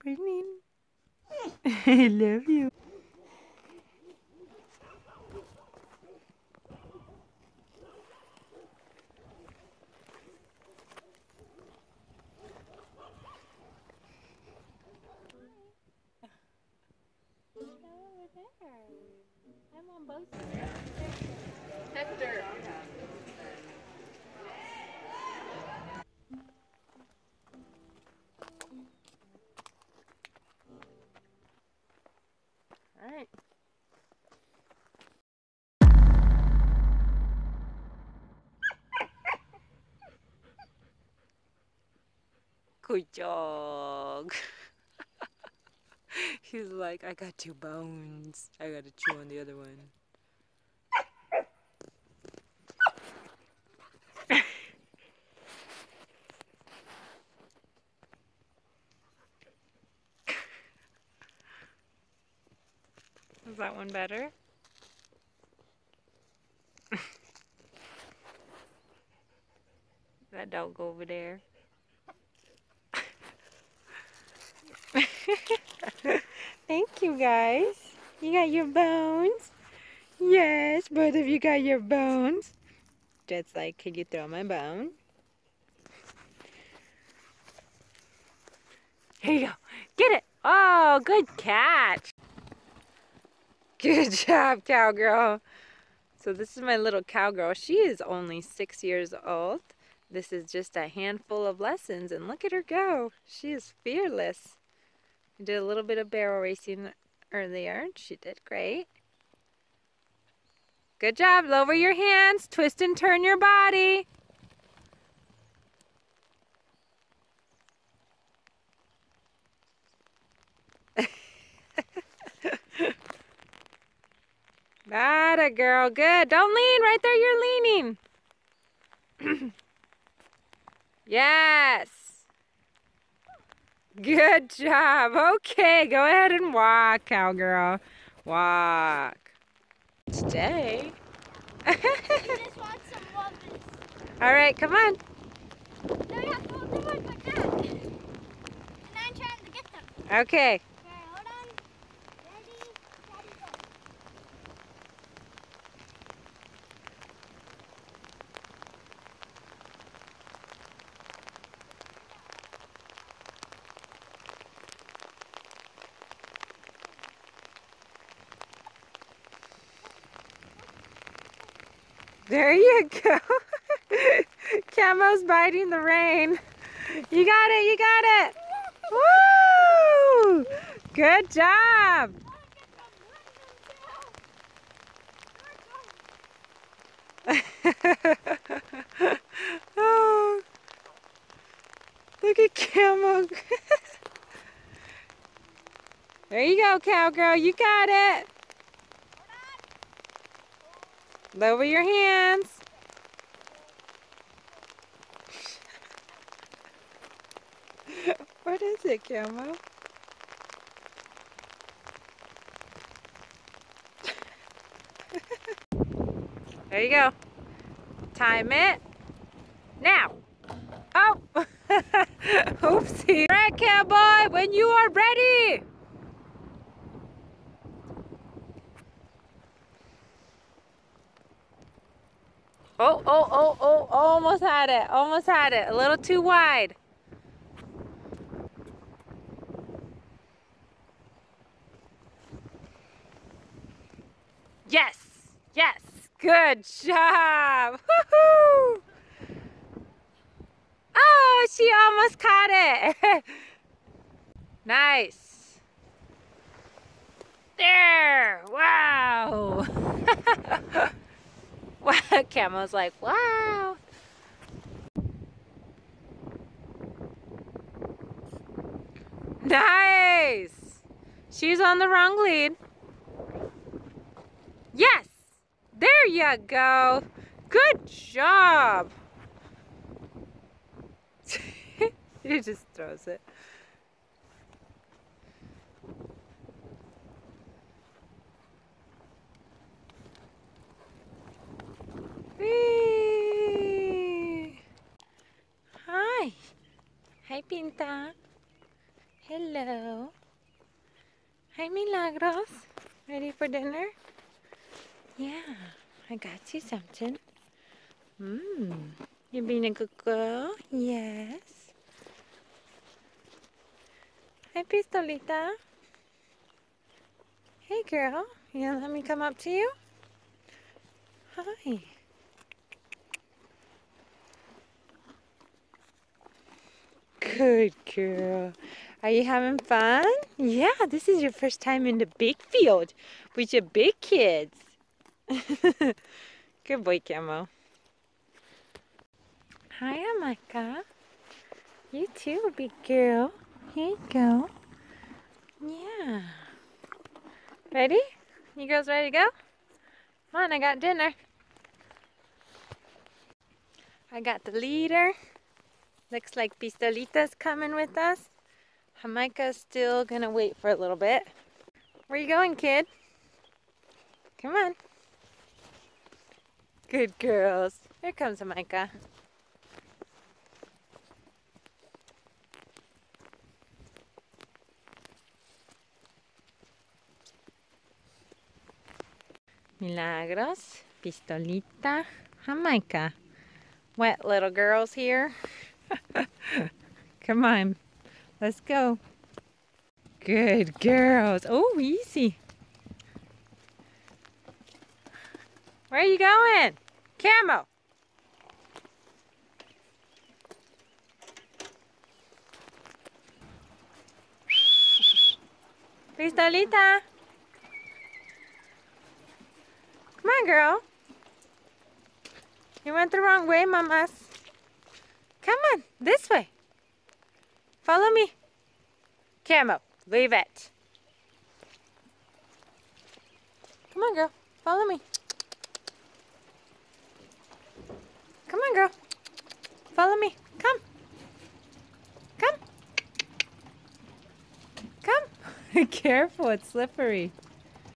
morning. I love you. I'm on both sides. Hector. All right. Good dog. He's like, I got 2 bones. I gotta chew on the other one. Is that one better? That dog over there. Thank you, guys. You got your bones? Yes, both of you got your bones. Jet's like, can you throw my bone? Here you go. Get it. Oh, good catch. Good job, cowgirl. So this is my little cowgirl. She is only 6 years old. This is just a handful of lessons, and look at her go. She is fearless. We did a little bit of barrel racing earlier. She did great. Good job. Lower your hands. Twist and turn your body. Atta girl. Good. Don't lean. Right there you're leaning. Yes. Good job. Okay, go ahead and walk, cowgirl. Walk. Stay. I just want some waffles. All right, come on. No, you have to hold them like that. And I'm trying to get them. Okay. Okay, hold on. Ready, steady, go. There you go. Camo's biting the rein. You got it, you got it. Woo! Good job. Oh, look at Camo. There you go, cowgirl. You got it. Lower your hands. What is it, Camo? There you go. Time it. Now. Oh. Oopsie. All right, cowboy, when you are ready. Oh, oh, oh, oh, almost had it. Almost had it. A little too wide. Yes. Yes. Good job. Woohoo! Oh, she almost caught it. Nice. There. Wow. Wow. Camo's like, wow. Nice. She's on the wrong lead. Yes. There you go. Good job. He just throws it. Whee! Hi. Hi, Pinta. Hello. Hi, Milagros. Ready for dinner? Yeah, I got you something. You being a good girl? Yes. Hi, Pistolita. Hey, girl. You gonna let me come up to you? Hi. Good girl. Are you having fun? Yeah, this is your first time in the big field with your big kids. Good boy, Camo. Hi, Amaka. You too, big girl. Here you go. Yeah. Ready? You girls ready to go? Come on, I got dinner. I got the leader. Looks like Pistolita's coming with us. Jamaica's still gonna wait for a little bit. Where you going, kid? Come on. Good girls. Here comes Jamaica. Milagros, Pistolita, Jamaica. Wet little girls here. Come on, let's go. Good girls. Oh, easy. Where are you going? Camo. Pistolita. Come on, girl. You went the wrong way, mamas. Come on, this way. Follow me. Camo, leave it. Come on, girl. Follow me. Come on, girl. Follow me. Come. Come. Come. Careful, it's slippery.